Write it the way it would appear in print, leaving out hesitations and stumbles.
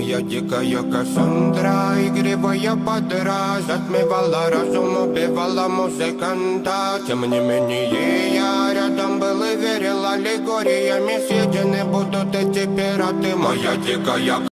Моя дикая Кассандра, игривая подра, затмевала разум, убивала музыканта. Тем не менее я рядом был и верил аллегориями. Съедены будут эти пираты. Моя дикая